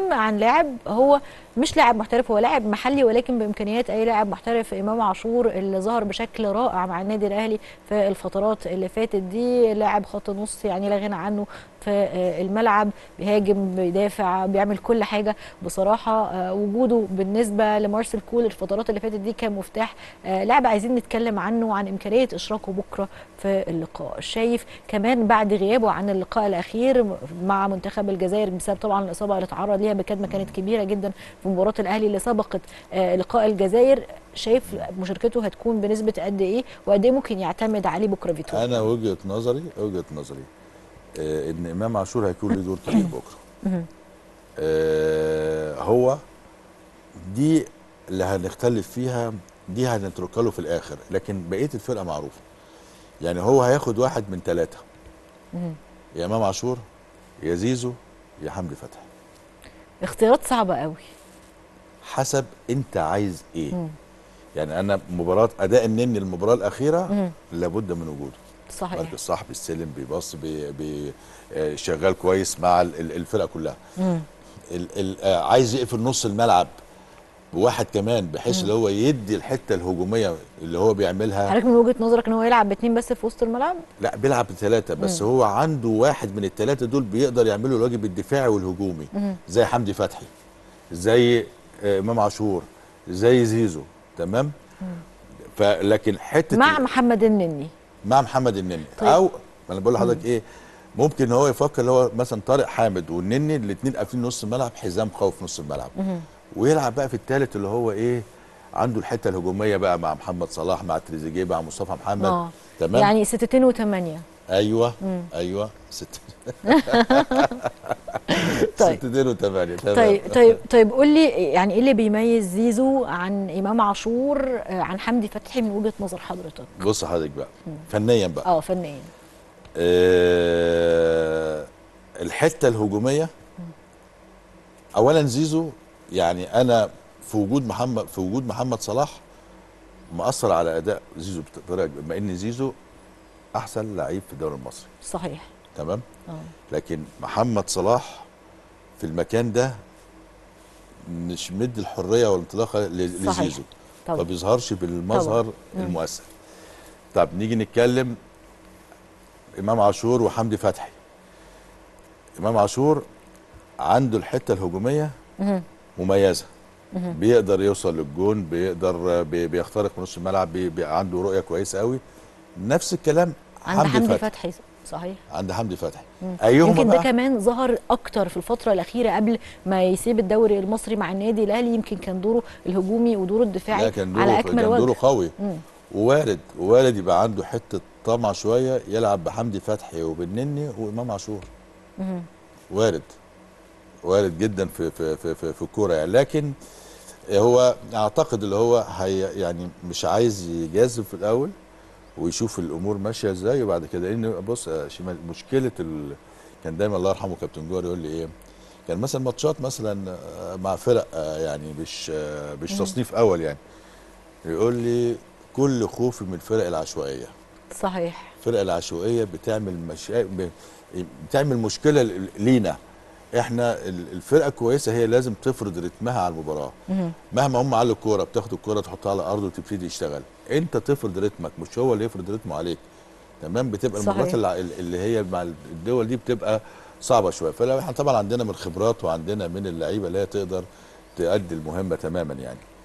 بنتكلم عن لاعب هو مش لاعب محترف، هو لاعب محلي ولكن بامكانيات اي لاعب محترف. امام عاشور اللي ظهر بشكل رائع مع النادي الاهلي في الفترات اللي فاتت دي، لاعب خط نص يعني لا غنى عنه في الملعب، بيهاجم بيدافع بيعمل كل حاجه بصراحه. وجوده بالنسبه لمارسيل كولر الفترات اللي فاتت دي كان مفتاح. لاعب عايزين نتكلم عنه وعن امكانيه اشراكه بكره في اللقاء. شايف كمان بعد غيابه عن اللقاء الاخير مع منتخب الجزائر بسبب طبعا الاصابه اللي اتعرض ليها بكدمه كانت كبيره جدا في مباراه الاهلي اللي سبقت لقاء الجزائر، شايف مشاركته هتكون بنسبه قد ايه وقد ايه ممكن يعتمد عليه بكره فيتوريا؟ انا وجهه نظري ان امام عاشور هيكون له دور كبير بكره. هو دي اللي هنختلف فيها، دي هنتركها له في الاخر، لكن بقيه الفرقه معروفه. يعني هو هياخد واحد من ثلاثه، يا امام عاشور يا زيزو يا حمدي فتحي. اختيارات صعبه قوي. حسب انت عايز ايه. يعني انا مباراه اداء النني المباراه الاخيره لابد من وجوده. صحيح. مركز صح، بيستلم بيبص شغال كويس مع الفرقه كلها. عايز يقفل نص الملعب بواحد كمان، بحيث اللي هو يدي الحته الهجوميه اللي هو بيعملها. حضرتك من وجهه نظرك ان هو يلعب باثنين بس في وسط الملعب؟ لا، بيلعب بثلاثه بس. هو عنده واحد من الثلاثه دول بيقدر يعملوا الواجب الدفاعي والهجومي، زي حمدي فتحي، زي امام عاشور، زي زيزو. تمام. فلكن حته مع محمد النني. مع محمد النني. طيب. او انا بقول لحضرتك ايه، ممكن هو يفكر اللي هو مثلا طارق حامد والنني الاثنين قافلين نص الملعب، حزام قوي في نص الملعب، ويلعب بقى في الثالث اللي هو ايه، عنده الحته الهجوميه بقى مع محمد صلاح، مع تريزيجيه، مع مصطفى محمد. تمام. يعني 6-2-8. ايوه ايوه 6 طيب 6-2-8. تمام. طيب قول لي يعني ايه اللي بيميز زيزو عن امام عاشور عن حمدي فتحي من وجهة نظر حضرتك؟ بص حضرتك بقى فنيا بقى. فنيا. الحته الهجوميه، اولا زيزو، يعني انا في وجود محمد صلاح مأثر على اداء زيزو بطريقه، بما ان زيزو احسن لعيب في الدوري المصري. صحيح. تمام. لكن محمد صلاح في المكان ده مش مدي الحريه والانطلاقه لزيزو، ما بيظهرش بالمظهر المؤثر. طب نيجي نتكلم امام عاشور وحمدي فتحي. امام عاشور عنده الحته الهجوميه مميزه، بيقدر يوصل للجون، بيقدر بيخترق نص الملعب، عنده رؤيه كويسه قوي. نفس الكلام عند حمدي فتحي. صحيح. عند حمدي فتحي. ايهما يمكن بقى؟ ده كمان ظهر اكتر في الفتره الاخيره قبل ما يسيب الدوري المصري مع النادي الاهلي. يمكن كان دوره الهجومي ودوره الدفاعي على اكمل وجه. دوره قوي. ووارد يبقى عنده حته طمع شويه، يلعب بحمدي فتحي وبالنني وامام عاشور. وارد جدا في الكوره يعني. لكن هو اعتقد اللي هو يعني مش عايز يجازف في الاول ويشوف الامور ماشيه ازاي، وبعد كده لان بص شمال مشكله كان دايما الله يرحمه كابتن جوهر يقول لي ايه، كان مثلا ماتشات مثلا مع فرق يعني مش تصنيف اول يعني، يقول لي كل خوفي من الفرق العشوائيه. صحيح. الفرق العشوائيه بتعمل مشكله لينا احنا. الفرقه كويسه هي لازم تفرض رتمها على المباراه. مهما هم على الكوره، بتاخد الكوره تحطها على الارض وتبتدي تشتغل، انت تفرض رتمك مش هو اللي يفرض رتمه عليك. تمام. بتبقى المباريات اللي هي مع الدول دي بتبقى صعبه شويه. فلو احنا طبعا عندنا من الخبرات وعندنا من اللعيبه اللي هي تقدر تؤدي المهمه تماما يعني.